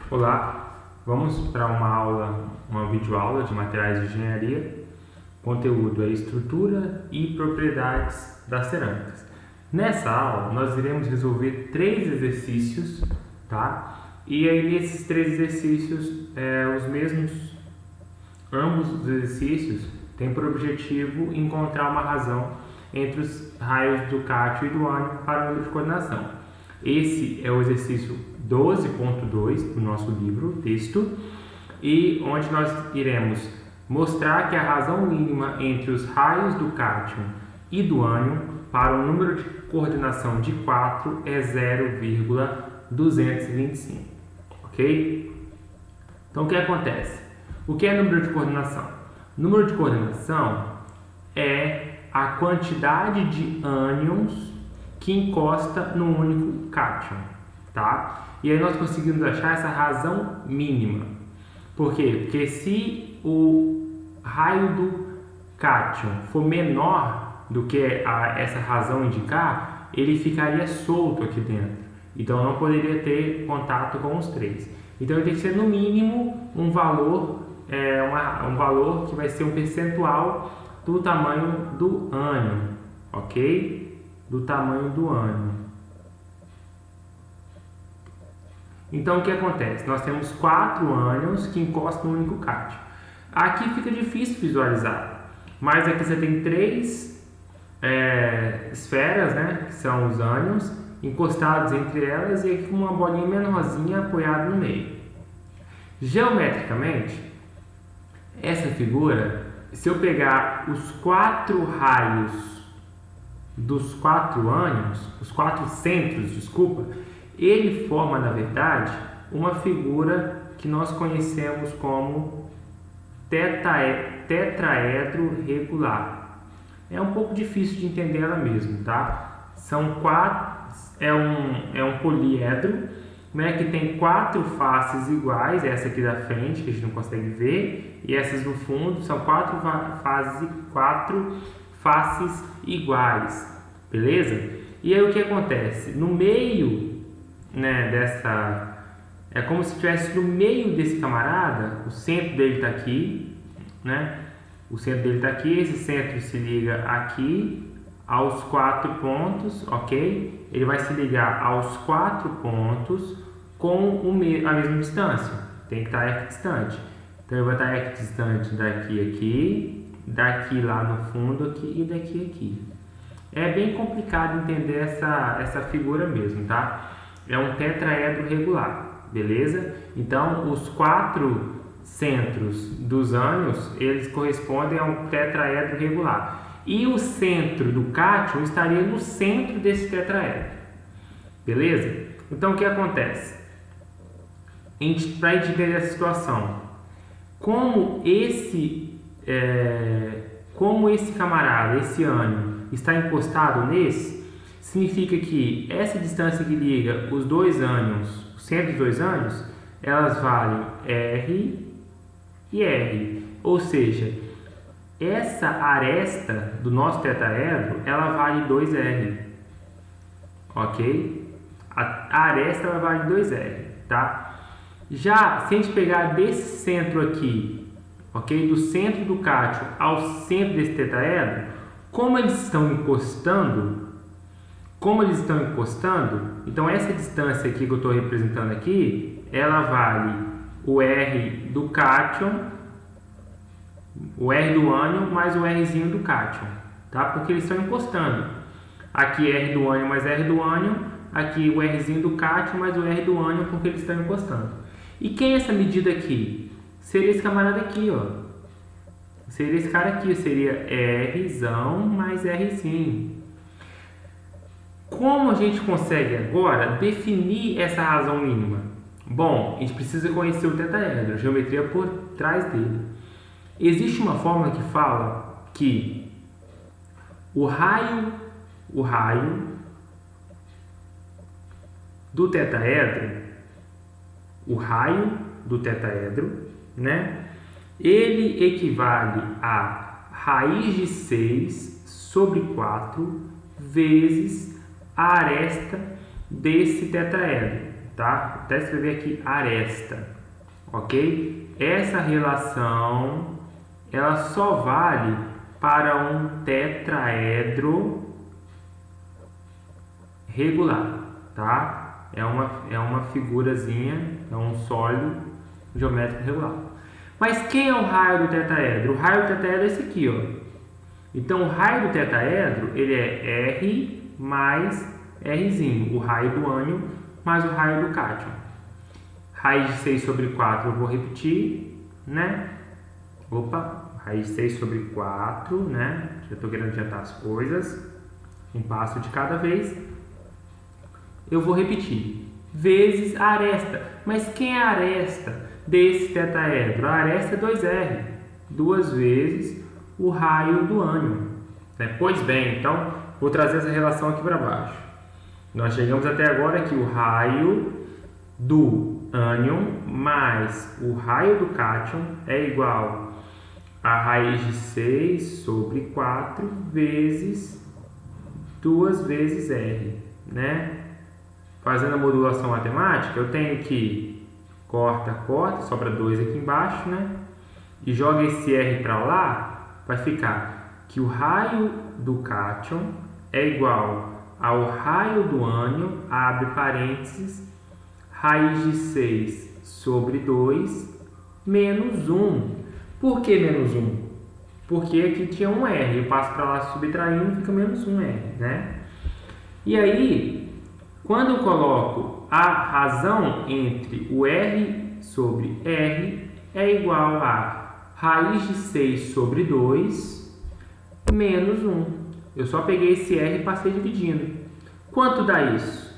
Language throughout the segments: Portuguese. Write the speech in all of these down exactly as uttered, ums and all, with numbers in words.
Olá, vamos para uma aula, uma videoaula de materiais de engenharia. O conteúdo é estrutura e propriedades das cerâmicas. Nessa aula nós iremos resolver três exercícios, tá? E aí nesses três exercícios, é, os mesmos, ambos os exercícios têm por objetivo encontrar uma razão entre os raios do cátio e do ânion para o número de coordenação. Esse é o exercício doze ponto dois do nosso livro, texto, e onde nós iremos mostrar que a razão mínima entre os raios do cátio e do ânion para o número de coordenação de quatro é zero vírgula duzentos e vinte e cinco, ok? Então o que acontece? O que é número de coordenação? Número de coordenação é a quantidade de ânions que encosta no único cátion, tá? E aí nós conseguimos achar essa razão mínima. Por quê? Porque se o raio do cátion for menor do que a, essa razão indicar, ele ficaria solto aqui dentro. Então não poderia ter contato com os três. Então ele tem que ser no mínimo um valor, é, uma, um valor que vai ser um percentual do tamanho do ânion, ok? Do tamanho do ânion. Então o que acontece? Nós temos quatro ânions que encostam no único cátion. Aqui fica difícil visualizar, mas aqui você tem três é, esferas, né, que são os ânions, encostados entre elas e aqui com uma bolinha menorzinha apoiada no meio. Geometricamente, essa figura, se eu pegar os quatro raios dos quatro ânions, os quatro centros, desculpa, ele forma, na verdade, uma figura que nós conhecemos como tetraedro regular. É um pouco difícil de entender ela mesmo, tá? São quatro, é um, é um poliedro, né, que tem quatro faces iguais, essa aqui da frente, que a gente não consegue ver, e essas no fundo, são quatro faces, quatro faces iguais, beleza? E aí o que acontece? No meio, né, dessa, é como se estivesse no meio desse camarada, o centro dele está aqui, né? O centro dele está aqui, esse centro se liga aqui aos quatro pontos, ok? Ele vai se ligar aos quatro pontos com o me a mesma distância, tem que estar equidistante. Então eu vou estar equidistante daqui aqui, daqui lá no fundo aqui e daqui aqui. É bem complicado entender essa, essa figura mesmo, tá? É um tetraedro regular, beleza? Então, os quatro centros dos ânions, eles correspondem a um tetraedro regular. E o centro do cátion estaria no centro desse tetraedro, beleza? Então, o que acontece? Para a gente entender essa situação, como esse, é, como esse camarada, esse ânion, está encostado nesse, significa que essa distância que liga os dois ânions, o centro dos dois ânions, elas valem R e R. Ou seja, essa aresta do nosso tetraedro, ela vale dois R. Ok? A aresta ela vale dois R, tá? Já, se a gente pegar desse centro aqui, ok? Do centro do cátion ao centro desse tetraedro, como eles estão encostando, Como eles estão encostando, então essa distância aqui que eu estou representando aqui, ela vale o R do cátion, o R do ânion mais o Rzinho do cátion, tá? Porque eles estão encostando. Aqui R do ânion mais R do ânion, aqui o Rzinho do cátion mais o R do ânion, porque eles estão encostando. E quem é essa medida aqui? Seria esse camarada aqui, ó. Seria esse cara aqui, seria Rzão mais Rzinho. Como a gente consegue agora definir essa razão mínima? Bom, a gente precisa conhecer o tetraedro, a geometria por trás dele. Existe uma fórmula que fala que o raio, o raio do tetraedro, o raio do tetraedro, né? Ele equivale a raiz de seis sobre quatro vezes a aresta desse tetraedro. tá? Vou até escrever aqui aresta, ok? Essa relação, ela só vale para um tetraedro regular, tá? É uma, é uma figurazinha, é um sólido geométrico regular. Mas quem é o raio do tetraedro? O raio do tetraedro é esse aqui, ó. Então, o raio do tetraedro, ele é R mais Rzinho, o raio do ânion mais o raio do cátion. Raiz de seis sobre quatro, eu vou repetir, né? Opa, raiz de seis sobre quatro, né? Já estou querendo adiantar as coisas. Um passo de cada vez. Eu vou repetir. Vezes a aresta. Mas quem é a aresta desse tetraedro? A aresta é dois R. Duas vezes o raio do ânion. Né? Pois bem, então, vou trazer essa relação aqui para baixo. Nós chegamos até agora que o raio do ânion mais o raio do cátion é igual a raiz de seis sobre quatro vezes duas vezes R, né? Fazendo a modulação matemática, eu tenho que corta, corta, sobra dois aqui embaixo, né? E joga esse R para lá, vai ficar que o raio do cátion é igual ao raio do ânion, abre parênteses, raiz de seis sobre dois, menos um. Por que menos um? Porque aqui tinha um R, eu passo para lá subtraindo, fica menos um R, né? E aí, quando eu coloco a razão entre o R sobre R, é igual a raiz de seis sobre dois, menos um. Eu só peguei esse R e passei dividindo. Quanto dá isso?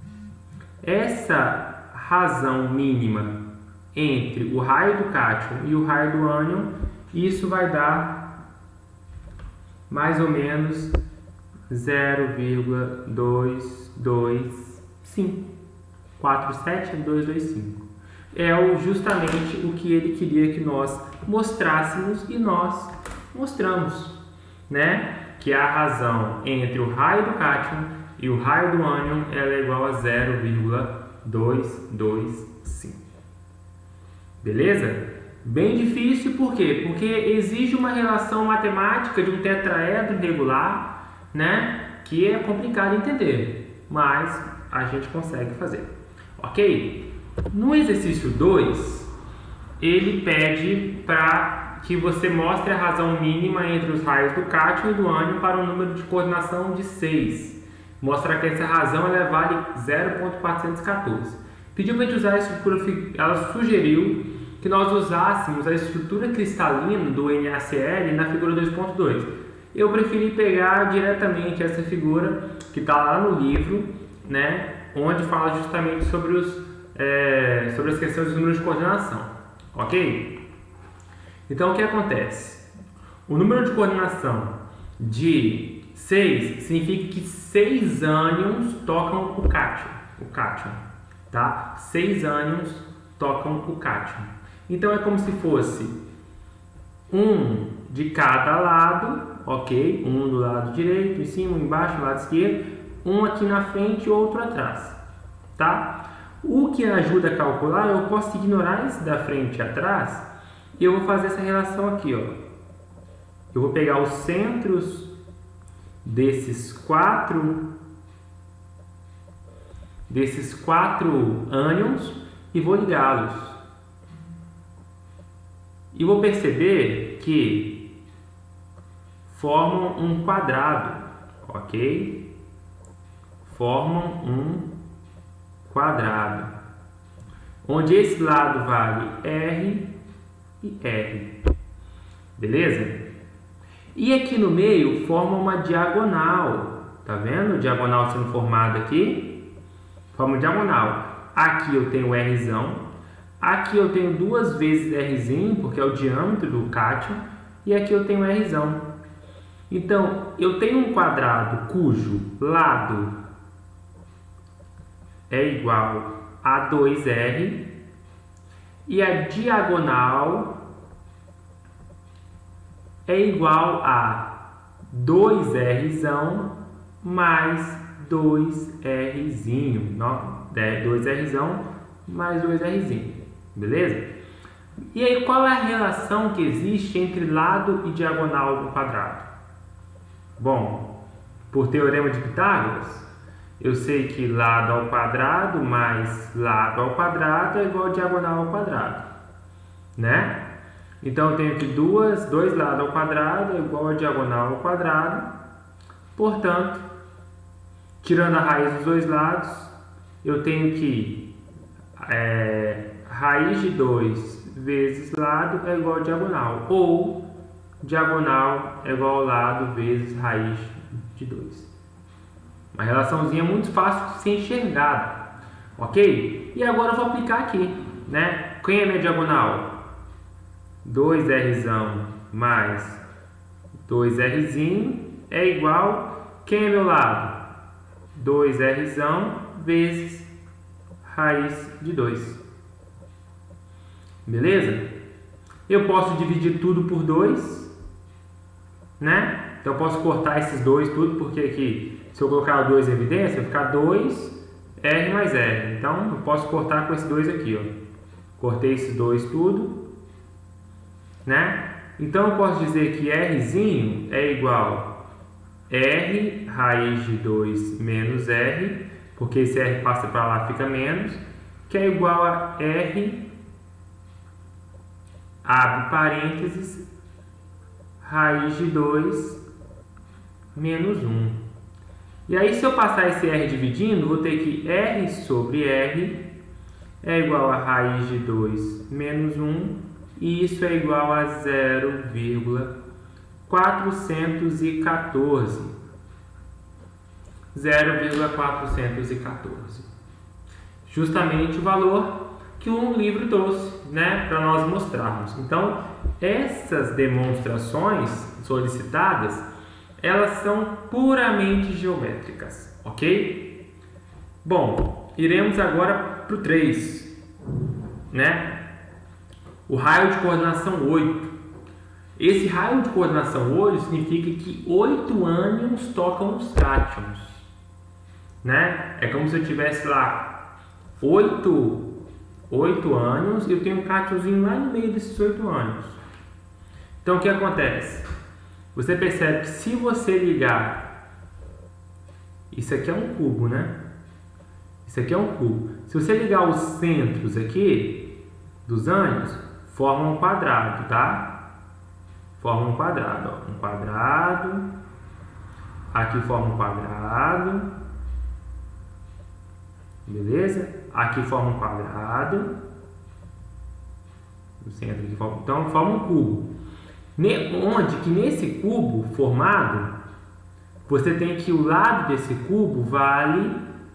Essa razão mínima entre o raio do cátion e o raio do ânion, isso vai dar mais ou menos zero vírgula duzentos e vinte e cinco. quatro sete dois dois cinco. É justamente o que ele queria que nós mostrássemos e nós mostramos, né? Que a razão entre o raio do cátion e o raio do ânion ela é igual a zero vírgula duzentos e vinte e cinco. Beleza? Bem difícil, por quê? Porque exige uma relação matemática de um tetraedro regular, né? Que é complicado de entender, mas a gente consegue fazer. Ok? No exercício dois, ele pede para que você mostre a razão mínima entre os raios do cátion e do ânion para um número de coordenação de seis. Mostra que essa razão ela vale zero vírgula quatrocentos e quatorze. Pediu para a gente usar a estrutura, ela sugeriu que nós usássemos a estrutura cristalina do N A C L na figura dois ponto dois. Eu preferi pegar diretamente essa figura que está lá no livro, né, onde fala justamente sobre, os, é, sobre as questões dos números de coordenação. Ok? Então, o que acontece? O número de coordenação de seis significa que seis ânions tocam o cátion. O cátion, tá? seis ânions tocam o cátion. Então, é como se fosse um de cada lado, ok? Um do lado direito, em cima, um embaixo, do lado esquerdo. Um aqui na frente e outro atrás, tá? O que ajuda a calcular, eu posso ignorar esse da frente e atrás e eu vou fazer essa relação aqui, ó. Eu vou pegar os centros desses quatro desses quatro ânions e vou ligá-los. E vou perceber que formam um quadrado, ok? Formam um quadrado, onde esse lado vale R e R, beleza? E aqui no meio forma uma diagonal, tá vendo? Diagonal sendo formada aqui, forma uma diagonal. Aqui eu tenho Rzão, aqui eu tenho duas vezes Rzinho, porque é o diâmetro do cátion, e aqui eu tenho Rzão. Então, eu tenho um quadrado cujo lado é igual a dois R e a diagonal é igual a dois Rzão mais dois Rzinho. dois R mais dois R, beleza? E aí, qual é a relação que existe entre lado e diagonal do quadrado? Bom, por teorema de Pitágoras, eu sei que lado ao quadrado mais lado ao quadrado é igual a diagonal ao quadrado, né? Então, eu tenho que duas, dois lados ao quadrado é igual a diagonal ao quadrado. Portanto, tirando a raiz dos dois lados, eu tenho que é, raiz de dois vezes lado é igual a diagonal, ou diagonal é igual ao lado vezes raiz de dois. Uma relaçãozinha muito fácil de ser enxergada, ok? E agora eu vou aplicar aqui, né? Quem é minha diagonal? dois R mais dois R é igual, quem é meu lado? dois R vezes raiz de dois. Beleza? Eu posso dividir tudo por dois, né? Então eu posso cortar esses dois tudo, porque aqui, se eu colocar o dois em evidência, vai ficar dois R mais R. Então eu posso cortar com esses dois aqui, ó. Cortei esses dois tudo, né? Então eu posso dizer que R é igual a R raiz de dois menos R, porque esse R passa para lá, fica menos, que é igual a R, abre parênteses, raiz de dois menos um. E aí, se eu passar esse R dividindo, vou ter que R sobre R é igual a raiz de dois menos um, e isso é igual a zero vírgula quatrocentos e quatorze. zero vírgula quatrocentos e quatorze. Justamente o valor que o livro trouxe, né, para nós mostrarmos. Então, essas demonstrações solicitadas, elas são puramente geométricas, ok? Bom, iremos agora para o três, né? O raio de coordenação oito. Esse raio de coordenação oito significa que oito ânions tocam os cátions, né? É como se eu tivesse lá oito oito ânions e eu tenho um cátionzinho lá no meio desses oito ânions. Então, o que acontece? Você percebe que se você ligar, isso aqui é um cubo, né? Isso aqui é um cubo. Se você ligar os centros aqui dos ânions, forma um quadrado, tá? Forma um quadrado, ó. Um quadrado. Aqui forma um quadrado. Beleza? Aqui forma um quadrado. O centro aqui forma, então forma um cubo. Onde que nesse cubo formado, você tem que o lado desse cubo vale,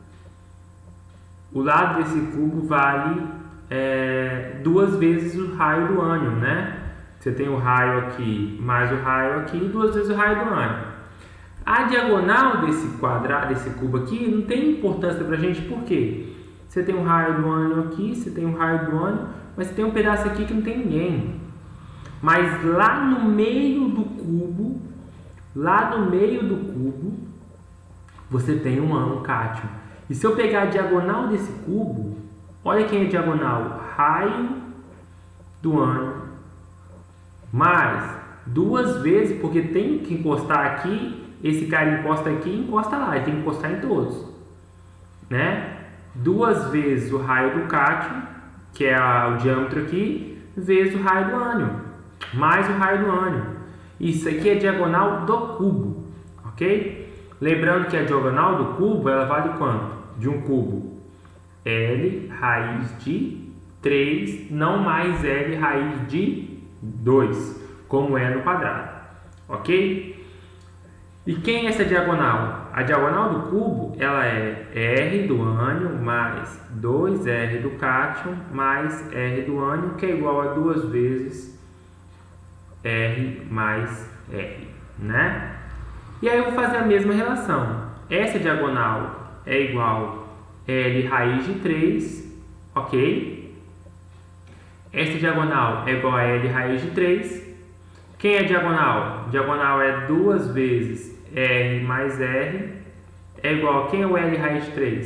o lado desse cubo vale é, duas vezes o raio do ânion, né? Você tem o raio aqui mais o raio aqui, duas vezes o raio do ânion. A diagonal desse quadrado, desse cubo aqui, não tem importância pra gente, por quê? Você tem um raio do ânion aqui, você tem um raio do ânion, mas você tem um pedaço aqui que não tem ninguém. Mas lá no meio do cubo, lá no meio do cubo, você tem um ânion cátion. E se eu pegar a diagonal desse cubo, olha quem é a diagonal, raio do ânion, mais duas vezes, porque tem que encostar aqui, esse cara encosta aqui e encosta lá, ele tem que encostar em todos, né? Duas vezes o raio do cátion, que é a, o diâmetro aqui, vezes o raio do ânion, mais o raio do ânion. Isso aqui é a diagonal do cubo, ok? Lembrando que a diagonal do cubo, ela vale quanto? De um cubo, L raiz de três, não mais L raiz de dois, como é no quadrado, ok? E quem é essa diagonal? A diagonal do cubo, ela é R do ânion mais dois R do cátion mais R do ânion, que é igual a duas vezes R mais R, né? E aí eu vou fazer a mesma relação. Essa diagonal é igual a L raiz de três, ok? Essa diagonal é igual a L raiz de três. Quem é diagonal? Diagonal é duas vezes R mais R é igual a quem é o L raiz de três?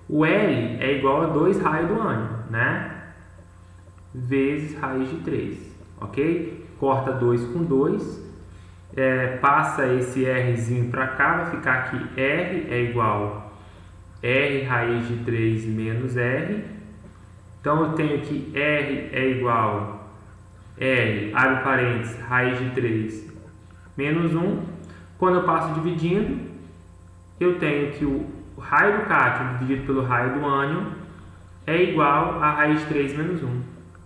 O L é igual a dois raios do ânion, né? Vezes raiz de três, ok? Corta dois com dois, é, passa esse Rzinho para cá, vai ficar aqui R é igual a R raiz de três menos R. Então eu tenho que R é igual a R, abre parênteses, raiz de três menos um. Quando eu passo dividindo, eu tenho que o raio do cátion dividido pelo raio do ânion é igual a raiz de três menos um.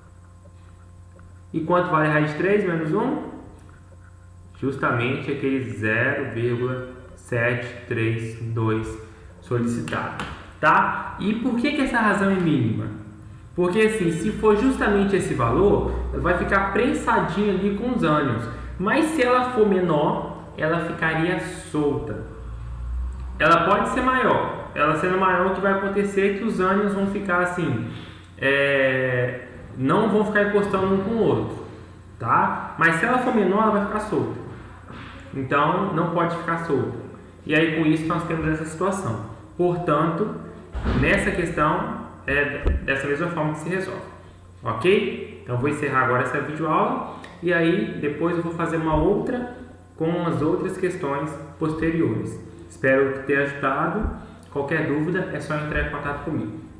E quanto vale a raiz de três menos um? Justamente aquele zero vírgula setecentos e trinta e dois solicitado. Tá? E por que, que essa razão é mínima? Porque assim, se for justamente esse valor, ela vai ficar prensadinha ali com os ânions. Mas se ela for menor, ela ficaria solta. Ela pode ser maior. Ela sendo maior, o que vai acontecer é que os ânions vão ficar assim, é, não vão ficar encostando um com o outro, tá? Mas se ela for menor, ela vai ficar solta. Então, não pode ficar solta. E aí, com isso, nós temos essa situação. Portanto, nessa questão, é dessa mesma forma que se resolve. Ok? Então, vou encerrar agora essa videoaula. E aí, depois eu vou fazer uma outra com as outras questões posteriores. Espero que tenha ajudado. Qualquer dúvida é só entrar em contato comigo.